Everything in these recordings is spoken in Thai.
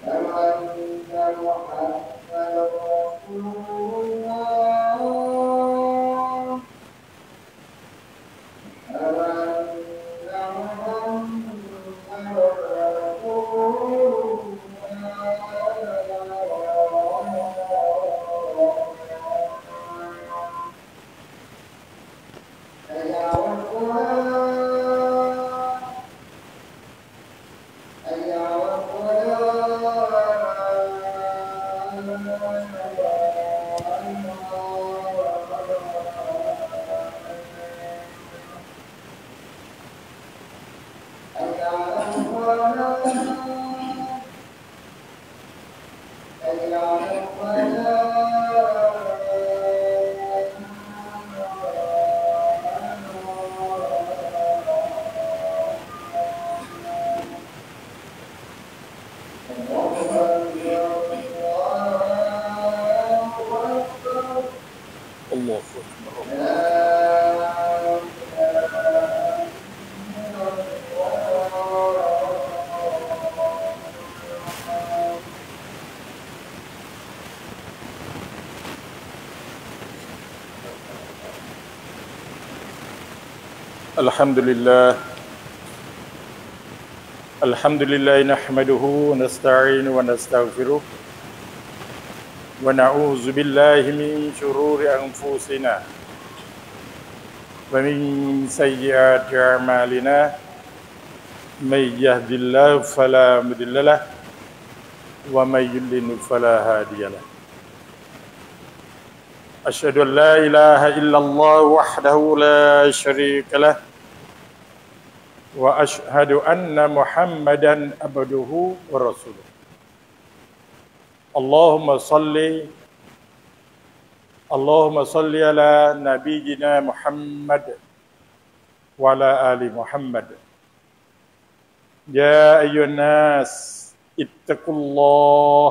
الحمد لله نحمده ونستعين ونستغفره ونعوذ بالله من شرور أنفسنا ومن سيئات أعمالنا من يهد الله فلا مضل له ومن يضلل فلا هادي له أشهد أن لا إله إلا الله وحده لا شريك له وأشهد أن محمدا عبده ورسوله اللهم صل على نبينا محمد وعلى آل محمد يا أيها الناس اتقوا الله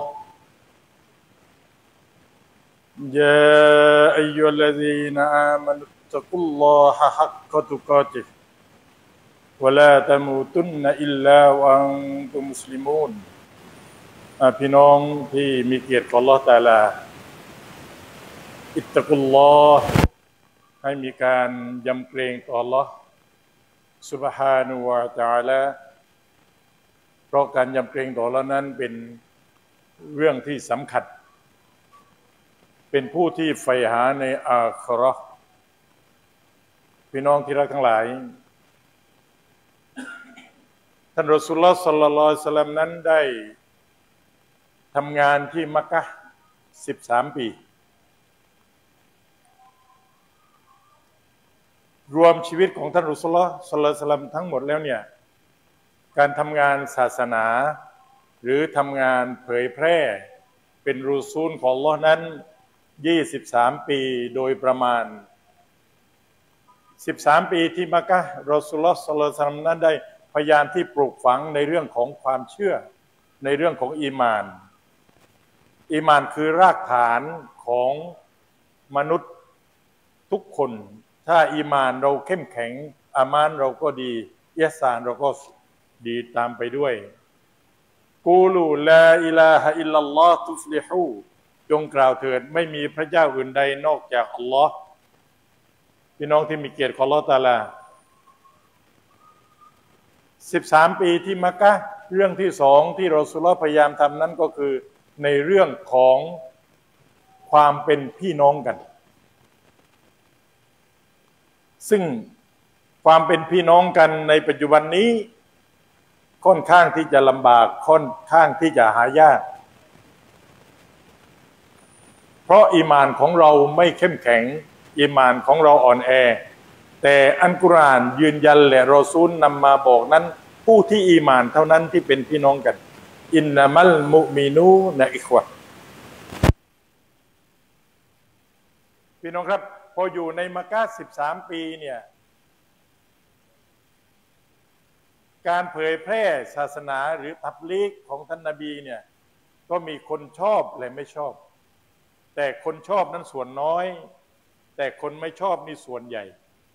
يا أيها الذين آمنوا اتقوا الله حق تقاته ولا تموتن إلا وأنتم مسلمون พี่น้องที่มีเกียรติของอัลเลาะห์ตะอาลาอิตตะกุลลอฮ์ให้มีการยำเกรงต่ออัลเลาะห์ซุบฮานะฮูวะตะอาลาเพราะการยำเกรงต่ออัลเลาะห์นั้นเป็นเรื่องที่สำคัญเป็นผู้ที่ใฝ่หาในอาคิเราะห์พี่น้องที่รักทั้งหลายท่านรอซูลุลลอฮ์ ศ็อลลัลลอฮุอะลัยฮิวะซัลลัมนั้นได้ทำงานที่มักกะฮ์13 ปีรวมชีวิตของท่านรอซูลุลลอฮ์ ศ็อลลัลลอฮุอะลัยฮิวะซัลลัมทั้งหมดแล้วเนี่ยการทำงานศาสนาหรือทำงานเผยแพร่เป็นรอซูลของอัลเลาะห์นั้น23 ปีโดยประมาณ13 ปีที่มักกะฮ์รอซูลุลลอฮ์ ศ็อลลัลลอฮุอะลัยฮิวะซัลลัมนั้นได้พยายามที่ปลูกฝังในเรื่องของความเชื่อในเรื่องของอีหม่านคือรากฐานของมนุษย์ทุกคนถ้าอีหม่านเราเข้มแข็งอามานเราก็ดีอิหซานเราก็ดีตามไปด้วยกูลูลาอิลาฮะอิลลัลลอฮ์ตุฟลิฮูจงกล่าวเถิดไม่มีพระเจ้าอื่นใดนอกจากอัลลอฮ์พี่น้องที่มีเกียรติของอัลเลาะห์ตะอาลา13 ปีที่มักกะฮ์เรื่องที่2ที่รอซูลุลลอฮ์พยายามทำนั้นก็คือในเรื่องของความเป็นพี่น้องกันซึ่งความเป็นพี่น้องกันในปัจจุบันนี้ค่อนข้างที่จะลำบากค่อนข้างที่จะหายากเพราะอีหม่านของเราไม่เข้มแข็งอีหม่านของเราอ่อนแอแต่อัลกุรอานยืนยันและรอซูลนำมาบอกนั้นผู้ที่อีหม่านเท่านั้นที่เป็นพี่น้องกันอินนามัลมุมินูนะอิควะพี่น้องครับพออยู่ในมักกะฮ์13 ปีเนี่ยการเผยแพร่ศาสนาหรือตับลีกของท่านนบีเนี่ยก็มีคนชอบและไม่ชอบแต่คนชอบนั้นส่วนน้อยแต่คนไม่ชอบนี่ส่วนใหญ่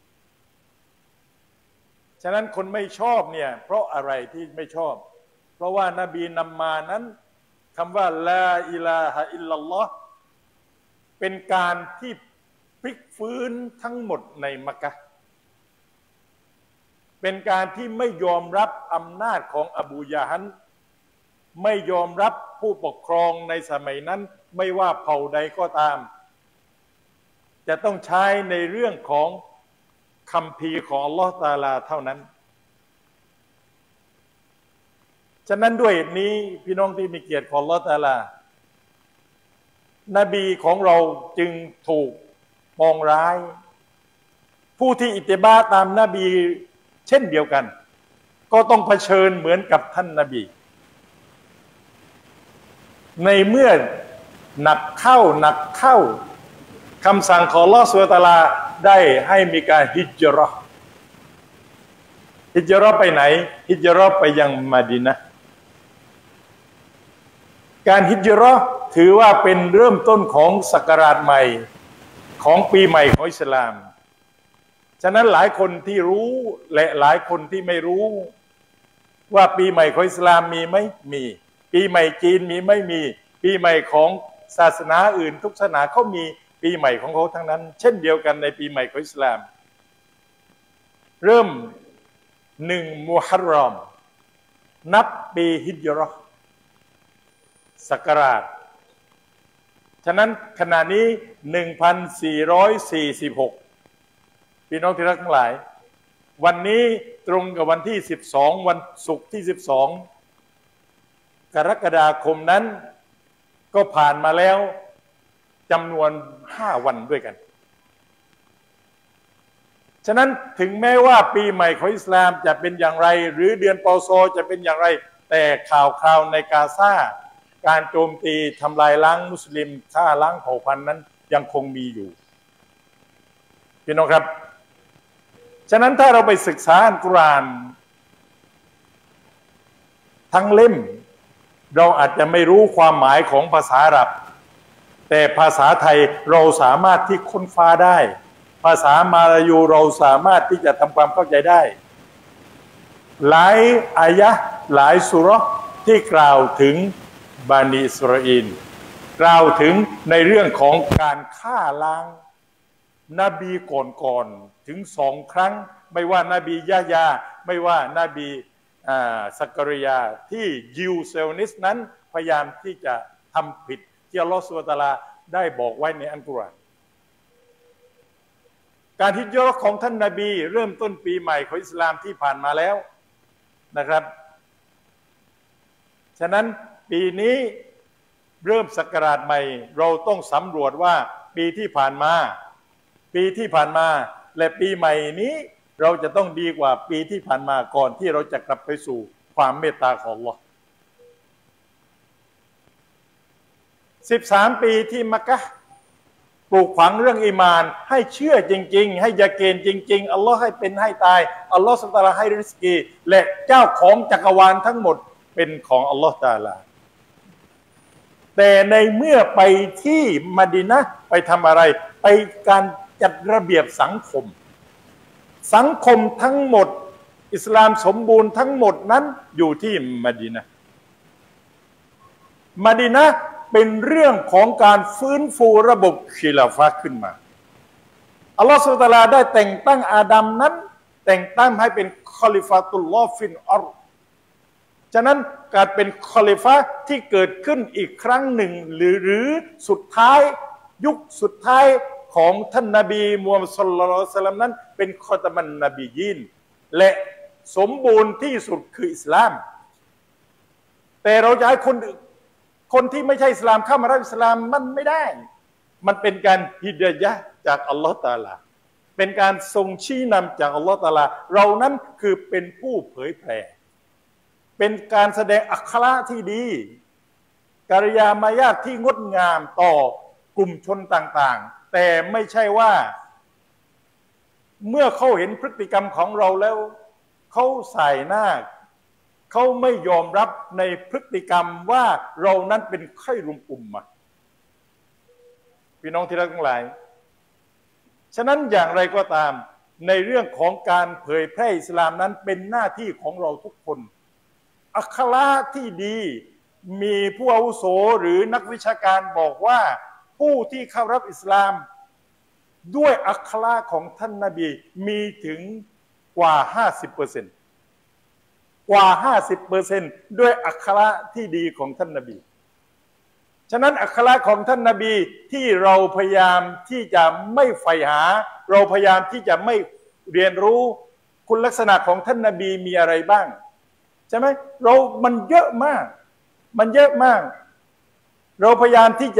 ฉะนั้นคนไม่ชอบเนี่ยเพราะอะไรที่ไม่ชอบเพราะว่านบีนำมานั้นคำว่าลาอิลาฮะอิลลัลลอฮ์เป็นการที่พลิกฟื้นทั้งหมดในมักกะห์เป็นการที่ไม่ยอมรับอำนาจของอบูยะฮัลไม่ยอมรับผู้ปกครองในสมัยนั้นไม่ว่าเผ่าใดก็ตามจะต้องใช้ในเรื่องของคัมภีร์ของอัลลอฮฺตะอาลาเท่านั้นฉะนั้นด้วยเหตุนี้พี่น้องที่มีเกียรติของอัลลอฮฺตะอาลานบีของเราจึงถูกมองร้ายผู้ที่อิตติบาตามนบีเช่นเดียวกันก็ต้องเผชิญเหมือนกับท่านนบีในเมื่อหนักเข้าคำสั่งของอัลลอฮฺซุบฮานะฮูวะตะอาลาได้ให้มีการฮิจเราะห์ไปไหนฮิจเราะห์ไปยังมะดีนะห์การฮิจเราะห์ถือว่าเป็นเริ่มต้นของศักราชใหม่ของปีใหม่ของอิสลามฉะนั้นหลายคนที่รู้และหลายคนที่ไม่รู้ว่าปีใหม่ของอิสลามมีไหมมีปีใหม่จีนมีไม่มีปีใหม่ของศาสนาอื่นทุกศาสนาเขามีปีใหม่ของเขาทั้งนั้นเช่นเดียวกันในปีใหม่ของอิสลามเริ่ม1 มุฮัรรอมนับปีฮิจเราะห์ศักราชฉะนั้นขณะนี้1446พี่น้องที่รักทั้งหลายวันนี้ตรงกับวันที่12วันศุกร์ที่12กรกฎาคมนั้นก็ผ่านมาแล้วจำนวน5วันด้วยกันฉะนั้นถึงแม้ว่าปีใหม่ของอิสลามจะเป็นอย่างไรหรือเดือนเปาโซจะเป็นอย่างไรแต่ข่าวในกาซาการโจมตีทำลายล้างมุสลิมฆ่าล้างเผ่าพันธุ์นั้นยังคงมีอยู่พี่น้องครับฉะนั้นถ้าเราไปศึกษาอัลกุรอานทั้งเล่มเราอาจจะไม่รู้ความหมายของภาษาอาหรับแต่ภาษาไทยเราสามารถที่ค้นฟ้าได้ภาษามาลายูเราสามารถที่จะทำความเข้าใจได้หลายอายะห์หลายสุเราะห์ที่กล่าวถึงบานีอิสราเอลกล่าวถึงในเรื่องของการฆ่าล้างนบีก่อนถึง2 ครั้งไม่ว่านาบียะฮยาไม่ว่านาบีซักริยาที่ยิวเซลนิสนั้นพยายามที่จะทำผิดที่อัลลอฮฺซุบฮานะฮูวะตะอาลาได้บอกไว้ในอัลกุรอานการฮิจเราะห์ของท่านนบีเริ่มต้นปีใหม่ของอิสลามที่ผ่านมาแล้วนะครับฉะนั้นปีนี้เริ่มศักราชใหม่เราต้องสำรวจว่าปีที่ผ่านมาและปีใหม่นี้เราจะต้องดีกว่าปีที่ผ่านมาก่อนที่เราจะกลับไปสู่ความเมตตาของอัลเลาะห์13 ปีที่มักกะห์ปลูกฝังเรื่องอีมานให้เชื่อจริงๆให้ยาเกนจริงๆอัลลอฮ์ให้เป็นให้ตายอัลลอฮ์ซุบฮานะฮูวะตะอาลาให้ริสกีและเจ้าของจักรวาลทั้งหมดเป็นของอัลลอฮ์ตะอาลาแต่ในเมื่อไปที่มะดีนะห์ไปทำอะไรไปการจัดระเบียบสังคมทั้งหมดอิสลามสมบูรณ์ทั้งหมดนั้นอยู่ที่มะดีนะห์เป็นเรื่องของการฟื้นฟูระบบคิลาฟะห์ขึ้นมาอัลลอฮฺซุบฮานะฮูวะตะอาลาได้แต่งตั้งอาดัมนั้นแต่งตั้งให้เป็นคอลิฟาตุลลอฮ์ฟิลอัรฎ์ฉะนั้นการเป็นคอลิฟะห์ที่เกิดขึ้นอีกครั้งหนึ่งหรือสุดท้ายยุคสุดท้ายของท่านนบีมูฮัมมัด ศ็อลลัลลอฮุอะลัยฮิวะซัลลัมนั้นเป็นคอตมันนบียีนและสมบูรณ์ที่สุดคืออิสลามแต่เราจะให้คนที่ไม่ใช่อิสลามเข้ามารับอิสลามมันไม่ได้มันเป็นการฮิดายะห์จากอัลลอฮฺตะอาลาเป็นการทรงชี้นำจากอัลลอฮฺตะอาลาเรานั้นคือเป็นผู้เผยแผ่เป็นการแสดงอัคระที่ดีกิริยามารยาทที่งดงามต่อกลุ่มชนต่างๆแต่ไม่ใช่ว่าเมื่อเขาเห็นพฤติกรรมของเราแล้วเขาใส่หน้าเขาไม่ยอมรับในพฤติกรรมว่าเรานั้นเป็นไข้รุมอุมมะพี่น้องที่รักทั้งหลายฉะนั้นอย่างไรก็ตามในเรื่องของการเผยแพร่อิสลามนั้นเป็นหน้าที่ของเราทุกคนอัคราที่ดีมีผู้อาวุโสหรือนักวิชาการบอกว่าผู้ที่เข้ารับอิสลามด้วยอัคราของท่านนบีมีถึงกว่า 50%กว่า 50%ด้วยอัคราที่ดีของท่านนบีฉะนั้นอัคราของท่านนบีที่เราพยายามที่จะไม่ใฝ่หาเราพยายามที่จะไม่เรียนรู้คุณลักษณะของท่านนบีมีอะไรบ้างใช่ไหมมันเยอะมากเราพยายามที่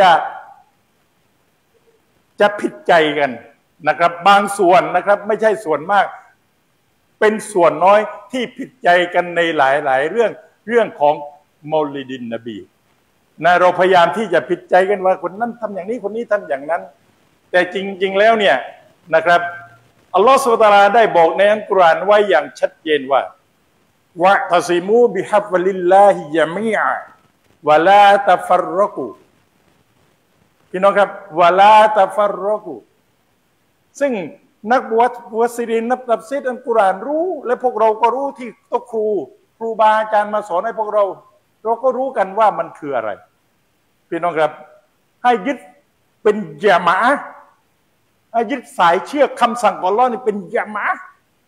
จะผิดใจกันนะครับบางส่วนนะครับไม่ใช่ส่วนมากเป็นส่วนน้อยที่ผิดใจกันในหลายๆเรื่องของมอลิดินนบีนะเราพยายามที่จะผิดใจกันว่าคนนั้นทำอย่างนี้คนนี้ทำอย่างนั้นแต่จริงๆแล้วเนี่ยนะครับอัลลอฮฺซุบฮานะฮูวะตะอาลาได้บอกในอัลกุรอานไว้อย่างชัดเจนว่าวะตะซิมูบิฮับลิลลาฮิญะมีอะวะลาตะฟัรรกุพี่น้องครับวะลาตะฟัรรกุซึ่งนักมุฟัสซิรินนักตัฟซีรอัลกุรอานรู้และพวกเราก็รู้ที่โต๊ะครูบาอาจารย์มาสอนให้พวกเราก็รู้กันว่ามันคืออะไรพี่น้องครับให้ยึดเป็นญะมาอะห์ให้ยึดสายเชือกคำสั่งของอัลเลาะห์นี่เป็นญะมาอะห์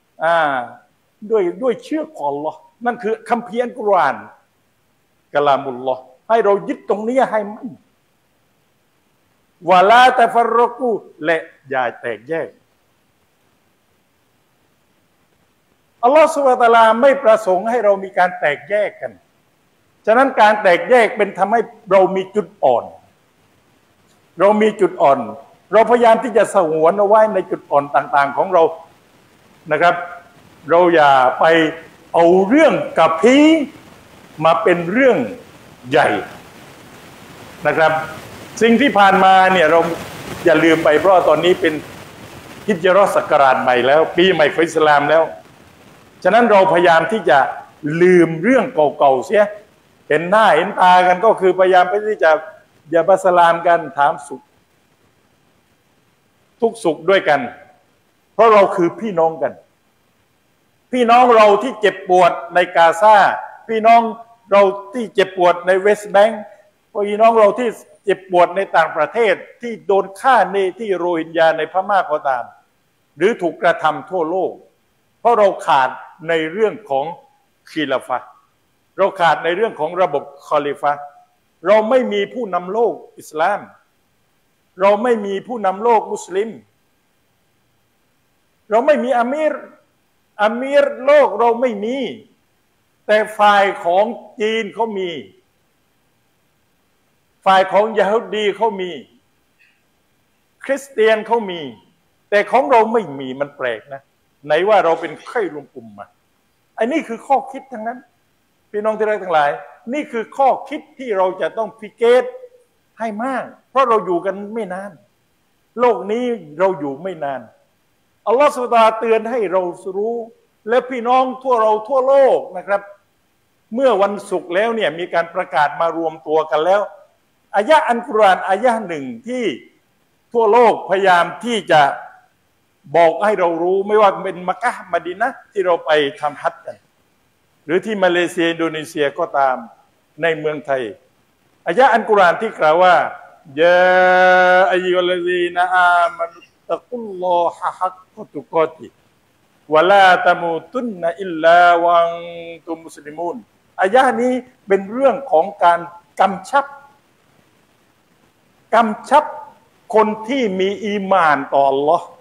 ด้วยเชือกของอัลเลาะห์นั่นคือคัมภีร์อัลกุรอานกะลามุลลอฮ์ให้เรายึดตรงนี้ให้มั่นวะลาตะฟัรรกุและอย่าแตกแยกอัลลอฮฺซุบฮานะฮูวะตะอาลาไม่ประสงค์ให้เรามีการแตกแยกกันฉะนั้นการแตกแยกเป็นทำให้เรามีจุดอ่อนเราพยายามที่จะสงวนเอาไว้ในจุดอ่อนต่างๆของเรานะครับเราอย่าไปเอาเรื่องกับพีมาเป็นเรื่องใหญ่นะครับสิ่งที่ผ่านมาเนี่ยเราอย่าลืมไปเพราะตอนนี้เป็นฮิจเราะห์ศักราชใหม่แล้วปีใหม่ของอิสลามแล้วฉะนั้นเราพยายามที่จะลืมเรื่องเก่าๆเสียเห็นหน้าเห็นตากันก็คือพยายามที่จะอย่าบัสลามกันถามสุขทุกสุขด้วยกันเพราะเราคือพี่น้องกันพี่น้องเราที่เจ็บปวดในกาซาพี่น้องเราที่เจ็บปวดในเวสต์แบงก์พี่น้องเราที่เจ็บปวดในต่างประเทศที่โดนฆ่าในที่โรฮิงญาในพม่าก็ตามหรือถูกกระทำทั่วโลกเพราะเราขาดในเรื่องของคีลาฟะห์เราขาดในเรื่องของระบบคอลิฟะห์เราไม่มีผู้นำโลกอิสลามเราไม่มีผู้นำโลกมุสลิมเราไม่มีอามีรโลกเราไม่มีแต่ฝ่ายของจีนเขามีฝ่ายของยะฮูดีเขามีคริสเตียนเขามีแต่ของเราไม่มีมันแปลกนะไหนว่าเราเป็นไข้รวมกลุ่มมาอันนี้คือข้อคิดทั้งนั้นพี่น้องที่รักทั้งหลายนี่คือข้อคิดที่เราจะต้องพิเกตให้มากเพราะเราอยู่กันไม่นานโลกนี้เราอยู่ไม่นานอัลลอฮฺซุบฮานะฮูวะตะอาลาเตือนให้เรารู้และพี่น้องทั่วโลกนะครับเมื่อวันศุกร์แล้วเนี่ยมีการประกาศมารวมตัวกันแล้วอายะห์อัลกุรอานอายะห์หนึ่งที่ทั่วโลกพยายามที่จะบอกให้เรารู้ไม่ว่าเป็นมักกะห์มะดีนะห์ที่เราไปทำฮัจญ์กันหรือที่มาเลเซียอินโดนีเซียก็ตามในเมืองไทยอายะห์อัลกุรอานที่กล่าวว่ายาอัยยุฮัลลซีนะอามานุตตะกุลลอฮะฮักกะตุกอติวะลาตะมูตุนนะอิลลาวังตุมุสลิมูนอายะห์นี้เป็นเรื่องของการกำชับคนที่มีอีหม่านต่ออัลลอฮ์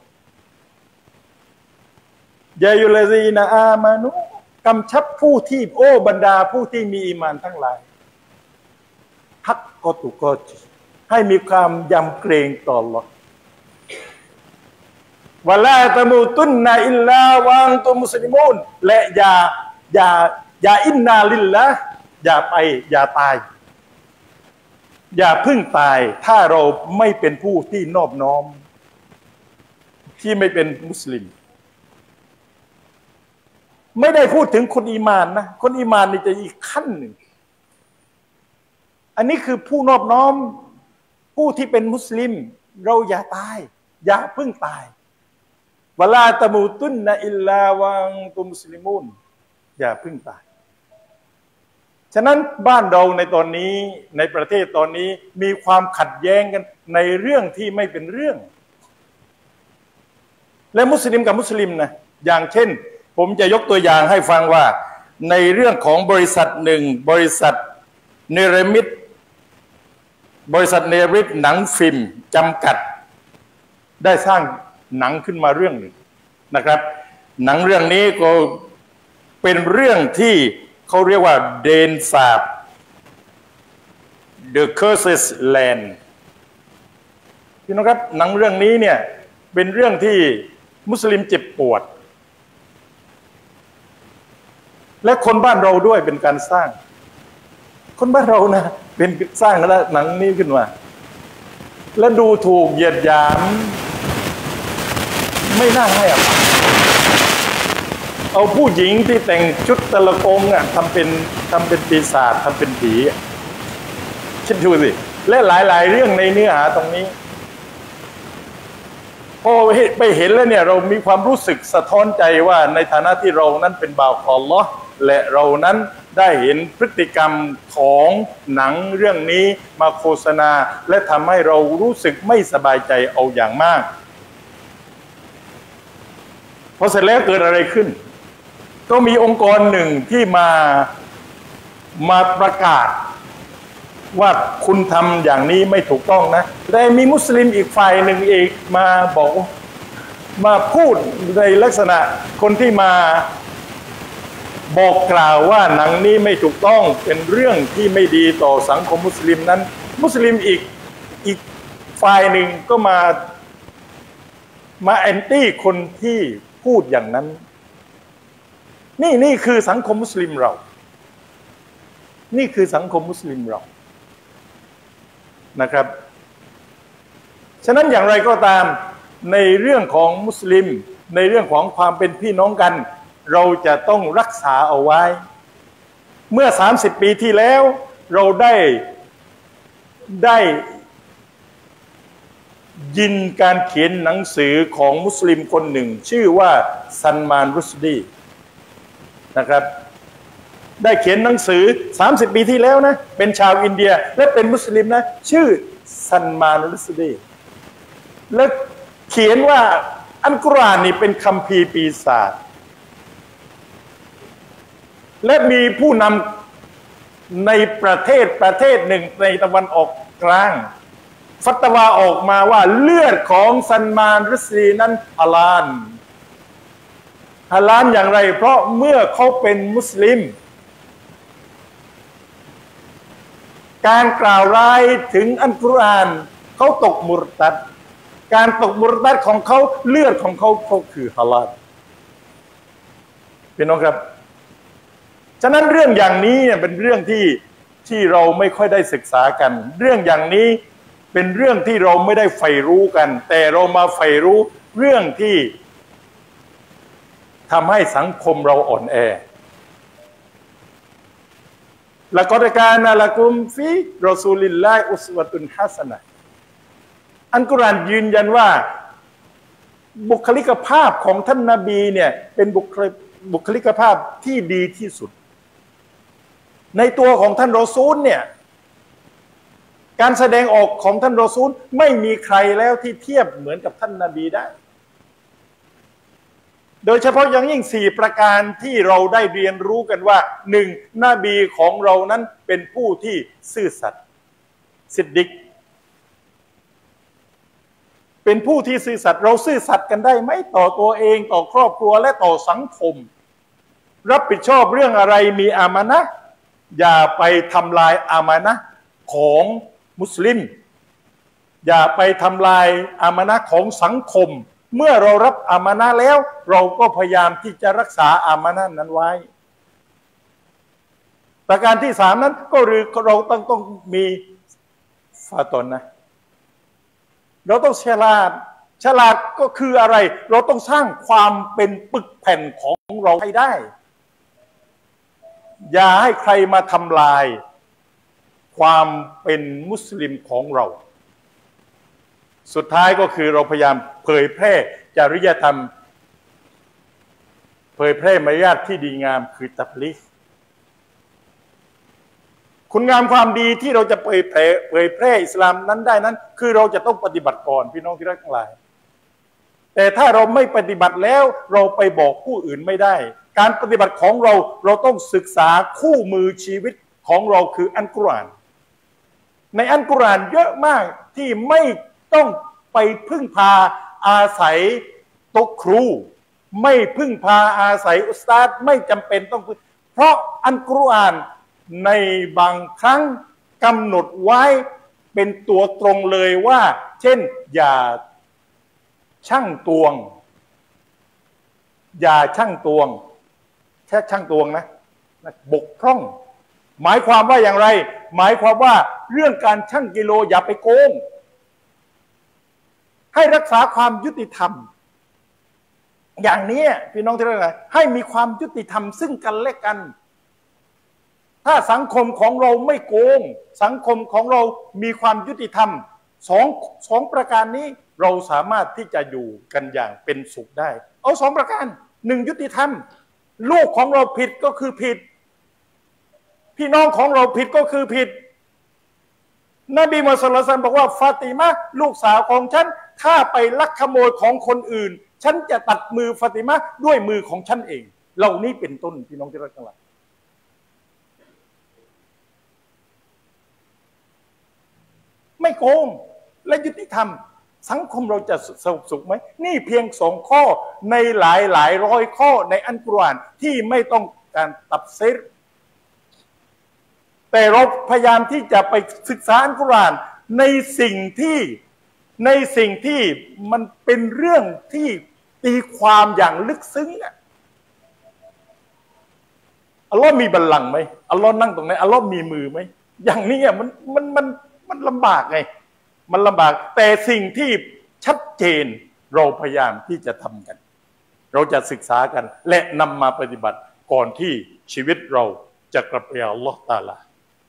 ยาอัยยุฮัลลซีนะอามานุกำชับผู้ที่บรรดาผู้ที่มีอีหม่านทั้งหลายฮักกอตุกอติให้มีความยำเกรงต่ออัลลอฮ์วะลาตะมูตุนนะอิลลาวังตุมุสลิมูนและอย่าอินนาลิลละอย่าตายอย่าพึ่งตายถ้าเราไม่เป็นผู้ที่นอบน้อมที่ไม่เป็นมุสลิมไม่ได้พูดถึงคนอีมานนะคนอีมานนี่จะอีกขั้นหนึ่งอันนี้คือผู้นอบน้อมผู้ที่เป็นมุสลิมเราอย่าตายอย่าพึ่งตายวะลาตะมูตุนนะอิลลาวังตุมุสลิมูนอย่าพึ่งตายฉะนั้นบ้านเราในตอนนี้ในประเทศตอนนี้มีความขัดแย้งกันในเรื่องที่ไม่เป็นเรื่องและมุสลิมกับมุสลิมนะอย่างเช่นผมจะยกตัวอย่างให้ฟังว่าในเรื่องของบริษัทหนึ่งบริษัทเนรมิตหนังฟิล์มจำกัดได้สร้างหนังขึ้นมาเรื่องหนึ่งนะครับหนังเรื่องนี้ก็เป็นเรื่องที่เขาเรียกว่าเดนสาบ The Cursed Land พี่น้องครับหนังเรื่องนี้เนี่ยเป็นเรื่องที่มุสลิมเจ็บปวดและคนบ้านเราด้วยเป็นการสร้างคนบ้านเรานะเป็นสร้างแล้วหนังนี้ขึ้นมาและดูถูกเหยียดหยามไม่น่าให้อภัยเอาผู้หญิงที่แต่งชุดตะละกงทำเป็นปีศาจทำเป็นผีคิดดูสิและหลายๆเรื่องในเนื้อหาตรงนี้พอไปเห็นแล้วเนี่ยเรามีความรู้สึกสะท้อนใจว่าในฐานะที่เรานั้นเป็นบ่าวของอัลเลาะห์และเรานั้นได้เห็นพฤติกรรมของหนังเรื่องนี้มาโฆษณาและทำให้เรารู้สึกไม่สบายใจเอาอย่างมากพอเสร็จแล้วเกิดอะไรขึ้นก็มีองค์กรหนึ่งที่มาประกาศว่าคุณทำอย่างนี้ไม่ถูกต้องนะแต่มีมุสลิมอีกฝ่ายหนึ่งอีกมาบอกมาพูดในลักษณะคนที่มาบอกกล่าวว่าหนังนี้ไม่ถูกต้องเป็นเรื่องที่ไม่ดีต่อสังคมมุสลิมนั้นมุสลิมอีกฝ่ายหนึ่งก็มาแอนตี้คนที่พูดอย่างนั้นนี่คือสังคมมุสลิมเรานี่คือสังคมมุสลิมเรานะครับฉะนั้นอย่างไรก็ตามในเรื่องของมุสลิมในเรื่องของความเป็นพี่น้องกันเราจะต้องรักษาเอาไว้เมื่อ30 ปีที่แล้วเราได้ยินการเขียนหนังสือของมุสลิมคนหนึ่งชื่อว่าซันมานรุชดีนะครับได้เขียนหนังสือ30 ปีที่แล้วนะเป็นชาวอินเดียและเป็นมุสลิมนะชื่อซันมานรุชดีและเขียนว่าอัลกุรอานนี่เป็นคัมภีร์ปีศาจและมีผู้นำในประเทศหนึ่งในตะวันออกกลางฟัตวาออกมาว่าเลือดของซันมานรุชดีนั้นฮาลาลอย่างไรเพราะเมื่อเขาเป็นมุสลิมการกล่าวร้ายถึงอัลกุรอานเขาตกมุรตัดการตกมุรตัดของเขาเลือดของเขาคือฮาลาลพี่น้องครับฉะนั้นเรื่องอย่างนี้เป็นเรื่องที่เราไม่ค่อยได้ศึกษากันเรื่องอย่างนี้เป็นเรื่องที่เราไม่ได้ใฝ่รู้กันแต่เรามาใฝ่รู้เรื่องที่ทำให้สังคมเราอ่อนแอละกอดการนะละกุมฟีรอซูลิลลาฮิอุสวะตุนฮะซะนะห์อัลกุรอานยืนยันว่าบุคลิกภาพของท่านนบีเนี่ยเป็นบุคลิกภาพที่ดีที่สุดในตัวของท่านรอซูลเนี่ยการแสดงออกของท่านรอซูลไม่มีใครแล้วที่เทียบเหมือนกับท่านนบีได้โดยเฉพาะอย่างยิ่ง4 ประการที่เราได้เรียนรู้กันว่า1. นบีของเรานั้นเป็นผู้ที่ซื่อสัตย์ซิดดิกเป็นผู้ที่ซื่อสัตย์เราซื่อสัตย์กันได้ไหมต่อตัวเองต่อครอบครัวและต่อสังคมรับผิดชอบเรื่องอะไรมีอามานะห์อย่าไปทำลายอามานะห์ของมุสลิมอย่าไปทำลายอามานะห์ของสังคมเมื่อเรารับอามานะห์แล้วเราก็พยายามที่จะรักษาอามานะห์นั้นไว้ประการที่3นั้นก็คือเราต้องมีฟาตอนนะเราต้องฉลาดก็คืออะไรเราต้องสร้างความเป็นปึกแผ่นของเราให้ได้อย่าให้ใครมาทำลายความเป็นมุสลิมของเราสุดท้ายก็คือเราพยายามเผยแพร่จริยธรรมเผยแพร่มารยาทที่ดีงามคือตับลิกคุณงามความดีที่เราจะเผยแพร่อิสลามนั้นได้นั้นคือเราจะต้องปฏิบัติก่อนพี่น้องที่รักทั้งหลายแต่ถ้าเราไม่ปฏิบัติแล้วเราไปบอกผู้อื่นไม่ได้การปฏิบัติของเราต้องศึกษาคู่มือชีวิตของเราคืออัลกุรอานในอัลกุรอานเยอะมากที่ไม่ต้องไปพึ่งพาอาศัยโต๊ะครูไม่พึ่งพาอาศัยอุสตาดไม่จำเป็นต้องเพราะอัลกุรอานในบางครั้งกำหนดไว้เป็นตัวตรงเลยว่าเช่นอย่าชั่งตวงอย่าชั่งตวงแค่ชั่งตวงนะบกพร่องหมายความว่าอย่างไรหมายความว่าเรื่องการชั่งกิโลอย่าไปโกงให้รักษาความยุติธรรมอย่างนี้พี่น้องที่รักให้มีความยุติธรรมซึ่งกันและกันถ้าสังคมของเราไม่โกงสังคมของเรามีความยุติธรรมสองประการนี้เราสามารถที่จะอยู่กันอย่างเป็นสุขได้เอาสองประการหนึ่งยุติธรรมลูกของเราผิดก็คือผิดพี่น้องของเราผิดก็คือผิดนบีมุฮัมมัดศ็อลลัลลอฮุอะลัยฮิวะซัลลัมบอกว่าฟาติมาลูกสาวของฉันถ้าไปลักขโมยของคนอื่นฉันจะตัดมือฟาติมาด้วยมือของฉันเองเหล่านี้เป็นต้นพี่น้องที่รักทั้งหลายไม่โกงและยุติธรรมสังคมเราจะสงบสุขไหมนี่เพียง2 ข้อในหลายร้อยข้อในอัลกุรอานที่ไม่ต้องการตัฟซีรแต่เราพยายามที่จะไปศึกษาอัลกุรอานในสิ่งที่มันเป็นเรื่องที่ตีความอย่างลึกซึ้งอัลลอฮ์มีบัลลังก์ไหมอัลลอฮ์นั่งตรงไหนอัลลอฮ์มีมือไหมอย่างนี้มันลำบากไงมันลำบากแต่สิ่งที่ชัดเจนเราพยายามที่จะทำกันเราจะศึกษากันและนำมาปฏิบัติก่อนที่ชีวิตเราจะกลับไปหาอัลลอฮ์ตะอาลา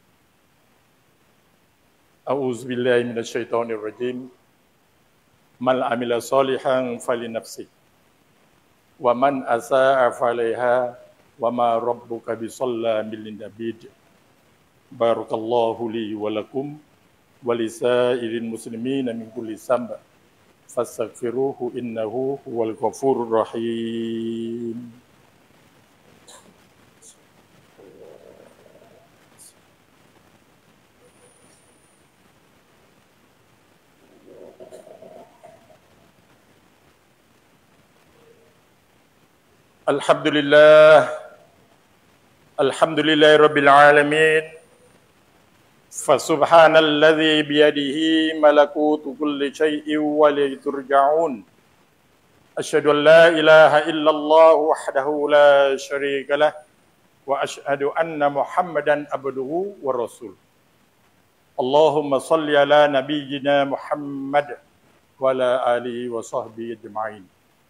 อะอูซุบิลลาฮิมินัชชัยฏอนิรเราะญีมมันอามิลศอลิฮันฟะลินัฟซิวะมันอาซาอะฟะอะลัยฮาวะมาร็อบบุกะบิศอลลามิลลินบีดบารักัลลอฮุลีวะละกุมวะลิซาอิริลมุสลิมีนมินกุลิซัมบะฟัสตัฆฟิรูฮุอินนะฮูฮุวัลกอฟูรุรเราะฮีมอัลฮัมดุลิลลาห์อัลฮัมดุลิลลาฮิร็อบบิลอาละมีนفسبحان الذي بيده ملكوت كل شيء وإليه ترجعون أشهد أن لا إله إلا الله وحده لا شريك له وأشهد أن محمدا عبده ورسوله اللهم صل على نبينا محمد وعلى آله وصحبه أجمعين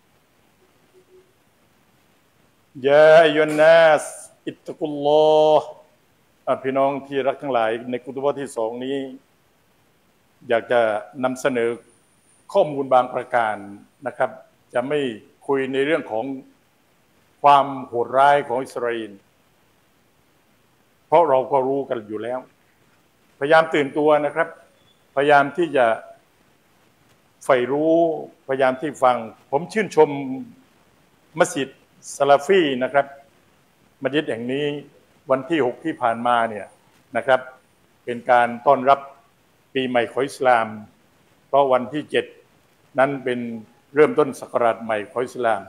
يا أيها الناس اتقوا اللهพี่น้องที่รักทั้งหลายในกุตุบะที่2นี้อยากจะนำเสนอข้อมูลบางประการนะครับจะไม่คุยในเรื่องของความโหดร้ายของอิสราเอลเพราะเราก็รู้กันอยู่แล้วพยายามตื่นตัวนะครับพยายามที่จะใฝ่รู้พยายามที่ฟังผมชื่นชมมัสยิดซะลาฟีนะครับมัสยิดแห่งนี้วันที่6ที่ผ่านมาเนี่ยนะครับเป็นการต้อนรับปีใหม่ของอิสลามเพราะวันที่7นั้นเป็นเริ่มต้นศักราชใหม่ของอิสลาม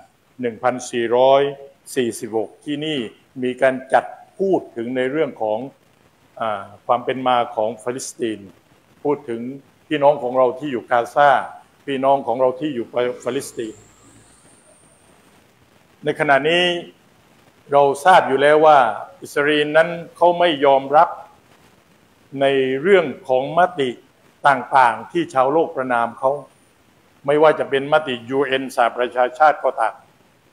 1446ที่นี่มีการจัดพูดถึงในเรื่องของความเป็นมาของฟาเลสไตน์พูดถึงพี่น้องของเราที่อยู่กาซาพี่น้องของเราที่อยู่ฟาเลสไตน์ในขณะนี้เราทราบอยู่แล้วว่าอิสราเอลนั้นเขาไม่ยอมรับในเรื่องของมติต่างๆที่ชาวโลกประนามเขาไม่ว่าจะเป็นมติ UN สหประชาชาติก็ตาม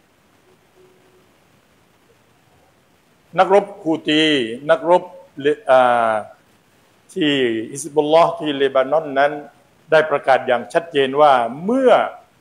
นักรบฮูตีนักรบที่ฮิซบุลลอฮ์ที่เลบานอนนั้นได้ประกาศอย่างชัดเจนว่าเมื่อ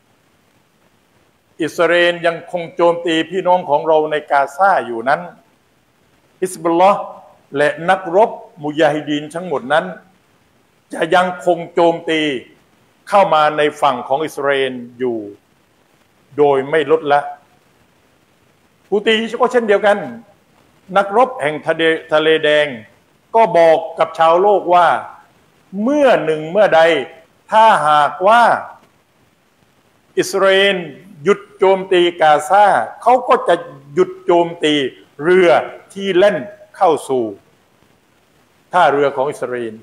อิสราเอลยังคงโจมตีพี่น้องของเราในกาซาอยู่นั้นฮิซบุลลอฮ์และนักรบมุญาฮิดีนทั้งหมดนั้นจะยังคงโจมตีเข้ามาในฝั่งของอิสราเอลอยู่โดยไม่ลดละฮูตีก็เช่นเดียวกันนักรบแห่งทะเลแดงก็บอกกับชาวโลกว่าเมื่อหนึ่งเมื่อใดถ้าหากว่าอิสราเอลหยุดโจมตีกาซาเขาก็จะหยุดโจมตีเรือที่เล่นเข้าสู่ท่าเรือของอิสราเอล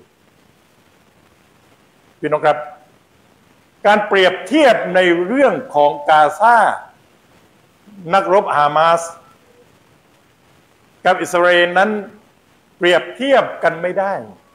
พี่น้องครับการเปรียบเทียบในเรื่องของกาซานักรบฮามาสกับอิสราเอลนั้นเปรียบเทียบกันไม่ได้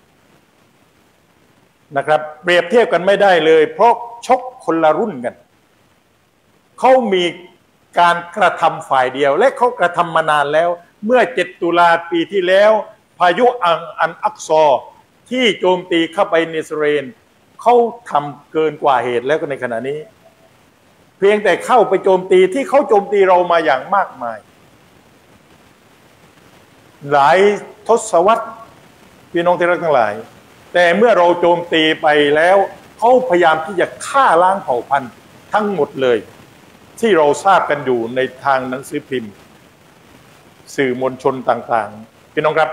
นะครับเปรียบเทียบกันไม่ได้เลยเพราะชกคนละรุ่นกันเขามีการกระทำฝ่ายเดียวและเขากระทำมานานแล้วเมื่อ7 ตุลาปีที่แล้วพายุอันอักซอที่โจมตีเข้าไปในอิสราเอลเขาทำเกินกว่าเหตุแล้วก็ในขณะนี้เพียงแต่เข้าไปโจมตีที่เขาโจมตีเรามาอย่างมากมายหลายทศวรรษพี่น้องที่รักทั้งหลายแต่เมื่อเราโจมตีไปแล้วเขาพยายามที่จะฆ่าล้างเผ่าพันธุ์ทั้งหมดเลยที่เราทราบกันอยู่ในทางหนังสือพิมพ์สื่อมวลชนต่างๆพี่น้องครับ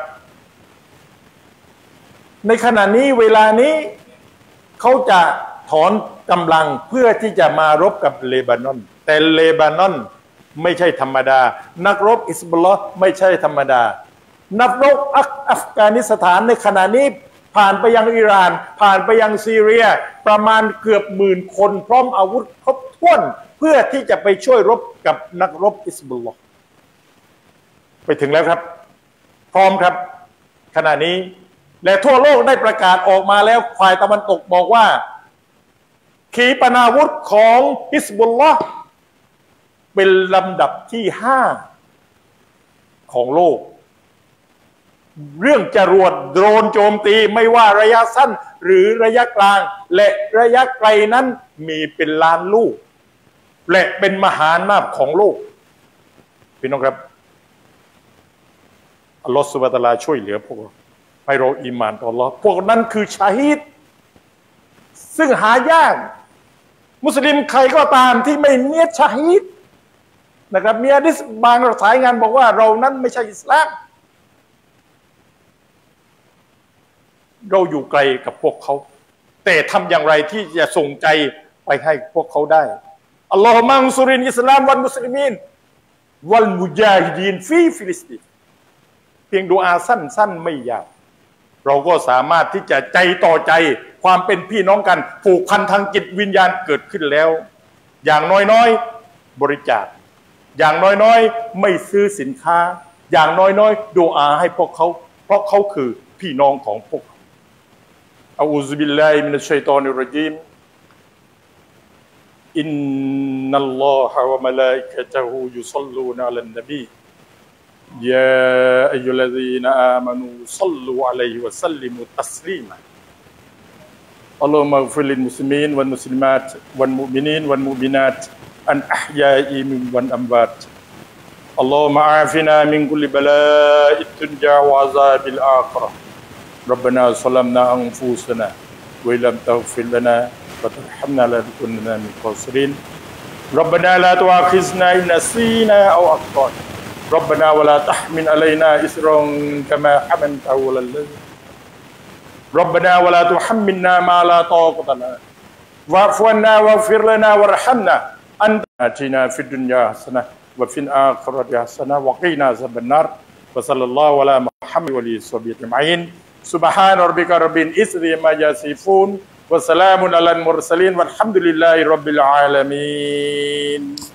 ในขณะนี้เวลานี้เขาจะถอนกำลังเพื่อที่จะมารบกับเลบานอนแต่เลบานอนไม่ใช่ธรรมดานักรบอิสบุลลอฮ์ไม่ใช่ธรรมดานักรบอัฟกานิสถานในขณะนี้ผ่านไปยังอิหร่านผ่านไปยังซีเรียประมาณเกือบ10,000 คนพร้อมอาวุธครบถ้วนเพื่อที่จะไปช่วยรบกับนักรบอิสบุลลอฮ์ไปถึงแล้วครับพร้อมครับขณะนี้และทั่วโลกได้ประกาศออกมาแล้วฝ่ายตะวันตกบอกว่าขีปนาวุธของฮิซบุลลอฮ์เป็นลำดับที่5ของโลกเรื่องจรวดโดรนโจมตีไม่ว่าระยะสั้นหรือระยะกลางและระยะไกลนั้นมีเป็นล้านลูกและเป็นมหาอำนาจของโลกพี่น้องครับอัลลอฮฺซุบฮานะฮูวะตะอาลาช่วยเหลือพวกเราให้เราอีหม่านต่ออัลลอฮ์พวกนั้นคือชาฮิดซึ่งหายากมุสลิมใครก็ตามที่ไม่เนียดชาฮิดนะครับมีหะดีษบางสายงานบอกว่าเรานั้นไม่ใช่อิสลามเราอยู่ไกลกับพวกเขาแต่ทำอย่างไรที่จะส่งใจไปให้พวกเขาได้อัลลอฮฺมังซุรินอิสลามวันมุสลิมีนวันมุญาฮิดีนฟีฟิลิสตินเพียงดุอาสั้นๆไม่ยาวเราก็สามารถที่จะใจต่อใจความเป็นพี่น้องกันผูกพันทางจิตวิญญาณเกิดขึ้นแล้วอย่างน้อยๆบริจาคอย่างน้อยๆไม่ซื้อสินค้าอย่างน้อยๆดุอาให้พวกเขาเพราะเขาคือพี่น้องของพวกเขาอะอูซุบิลลาฮิมินัชชัยฏอนิรเราะญีมอินนัลลอฮะวะมะลาอิกะตุฮุยุศ็อลลูนอะลันนบีيا أيها الذين آمنوا صلوا عليه وسلموا تسليما اللهم اغفر للمسلمين والمسلمات والمؤمنين والمؤمنات الأحياء والأموات اللهم عافنا من كل بلاء الدنيا وعذاب الآخرة ربنا ظلمنا أنفسنا وإن لم تغفر لنا وترحمنا لنكونن من الخاسرين ربنا لا تؤاخذنا إن نسينا أو أخطأنا ربنا ولا تحمل علينا إصرا كما حملته على الذين ربنا ولا تحملنا ما لا طاقة لنا واعف عنا واغفر لنا وارحمنا أنت آتنا في الدنيا حسنة وفي الآخرة حسنة وقنا عذاب النار وصلى الله على محمد وآله وصحبه أجمعين سبحان ربك رب العزة عما يصفون وسلام على المرسلين والحمد لله رب العالمين